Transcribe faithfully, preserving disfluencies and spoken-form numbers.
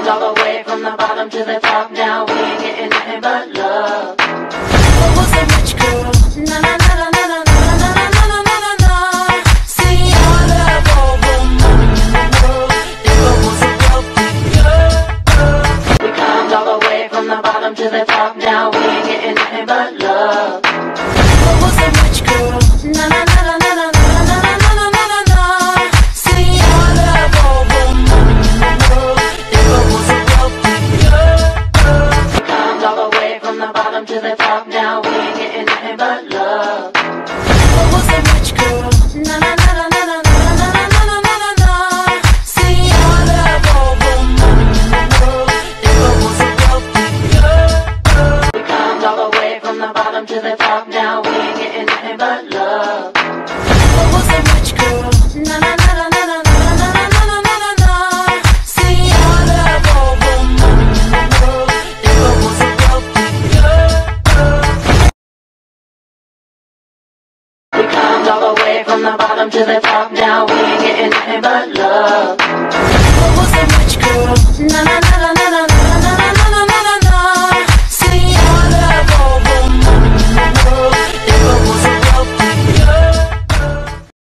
climbed all the way from the bottom to the top. Now we ain't getting nothing but love. I was a rich girl. Na na na na na na na na na na na na na. See, I'd have all the money in the world if I was a wealthy girl. We climbed all the way from the bottom to the top. Now we ain't getting nothing but love. I was a rich girl. Na na na na na na na na na na na na na. See, I'd have all the money in the world if I was a wealthy girl. We climbed all the way from the bottom to the top. Now we ain't getting nothing but love. I was a rich girl. Na na na na na na na na na na na na na. See, I'd have all the money in the world if I was a wealthy girl. We climbed all the way from the bottom to the top. Now we ain't getting nothing but love. I was a rich girl. Na na na na na na na na na na na na na. See, I'd have all the money in the world if I was a wealthy girl. We climbed all the way from the bottom to the top. Now we ain't getting nothing but love.